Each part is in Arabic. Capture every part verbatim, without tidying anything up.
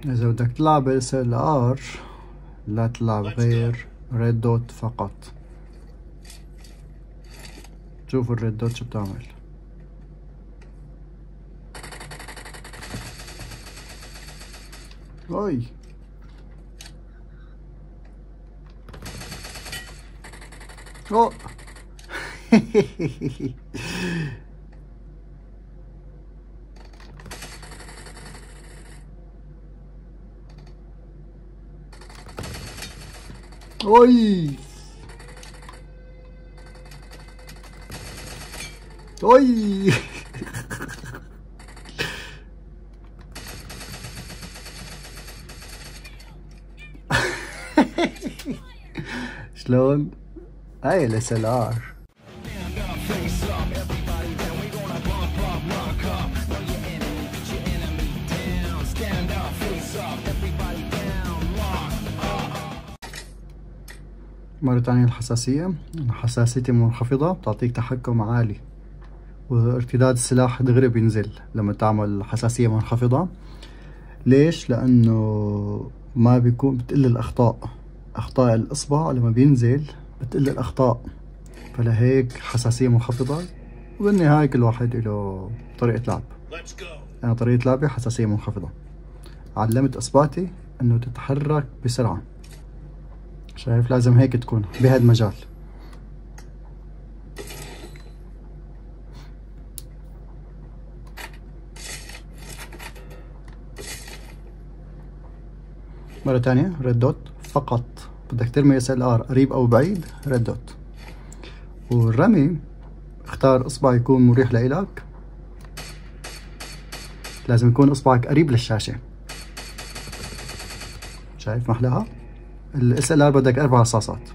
إذا بدك تلعب اس ال ار لا تلعب غير ريد دوت فقط. شوف الريد دوت شو بتعمل. اوي او اوي اوي شلون؟ هاي الاس ال ار. مرة تانية الحساسية، حساسيتي منخفضة بتعطيك تحكم عالي، وارتداد السلاح دغري بينزل لما تعمل حساسية منخفضة. ليش؟ لأنه ما بيكون بتقل الأخطاء، أخطاء الإصبع لما بينزل بتقل الأخطاء، فلهيك حساسية منخفضة. وبالنهاية كل واحد له طريقة لعب. أنا طريقة لعبي حساسية منخفضة. علمت إصبعتي إنه تتحرك بسرعة. شايف؟ لازم هيك تكون بهالمجال. مرة تانية ريد دوت فقط. بدك ترمي اس ال ار قريب او بعيد ريد دوت. والرمي اختار اصبع يكون مريح لإلك. لازم يكون اصبعك قريب للشاشة. شايف محلاها؟ الاس ال ار بدك اربع رصاصات،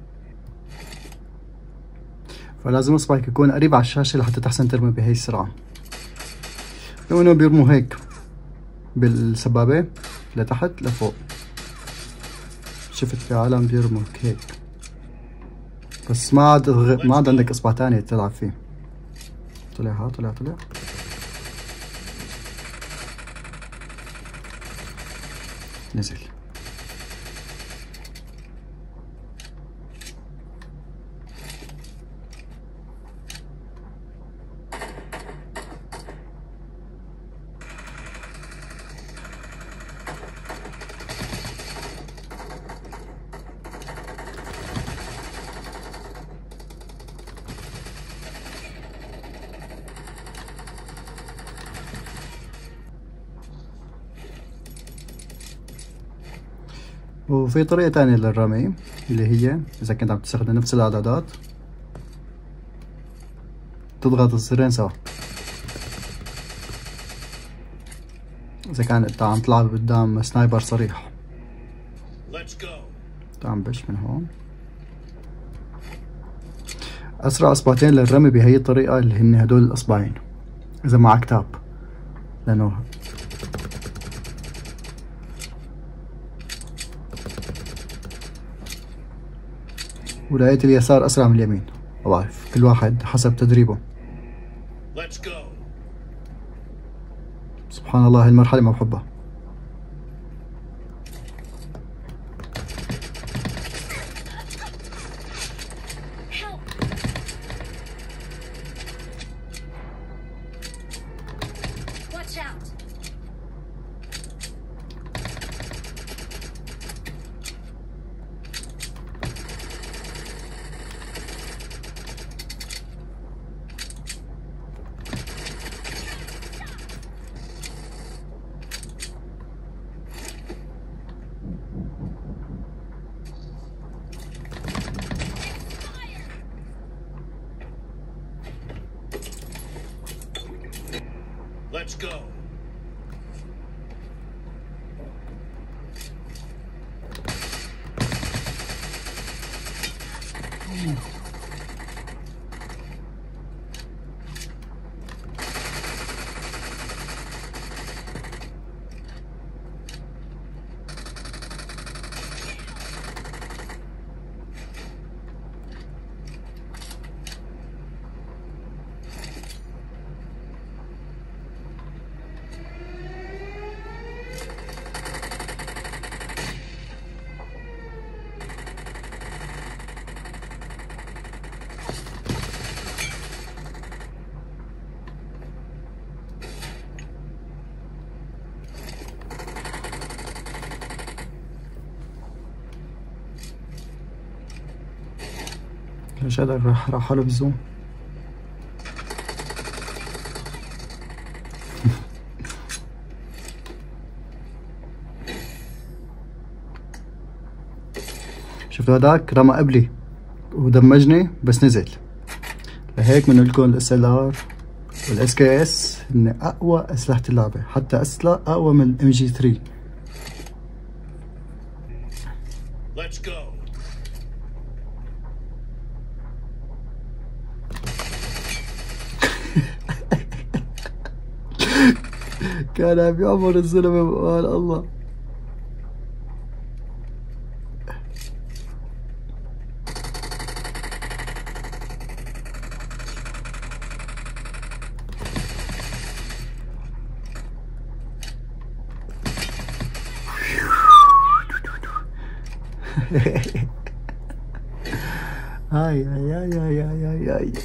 فلازم اصبعك يكون قريب على الشاشة لحتى تحسن ترمي بهي السرعة. لو انه بيرموا هيك بالسبابة لتحت لفوق. شفت في عالم بيرموا هيك، بس ما عاد غ... ما عاد عندك اصبع تاني تلعب فيه. طلع ها طلع طلع نزل. وفي طريقة تانية للرمي اللي هي إذا كنت عم تستخدم نفس الإعدادات تضغط الزرين سوا. إذا كان أنت عم تلعب قدام سنايبر صريح. تعال بش من هون. أسرع إصبعتين للرمي بهي الطريقة اللي هن هدول الإصبعين إذا معك تاب، لأنه ولقيت اليسار أسرع من اليمين. ما بعرف، كل واحد حسب تدريبه. سبحان الله، هاي المرحلة ما بحبها. Let's go. مش قادر راح راح له بالزوم. شفتوا هداك رمى قبلي ودمجني بس نزل. لهيك بنقول لكم الاس ال ار والاس كي اس هن اقوى اسلحة اللعبة، حتى اسلحة اقوى من الام جي ثلاثة. Let's go. كان عم يعمر الزلمة بقال الله. هاي هاي هاي هاي هاي هاي هاي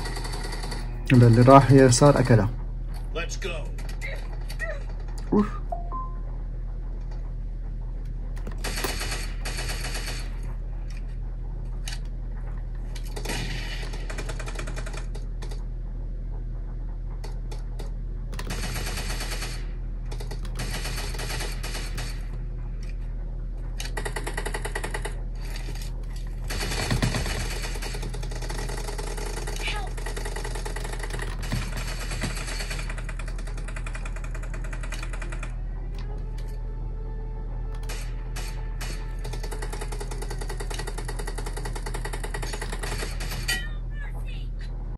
اللي راح يسار اكلها. اوف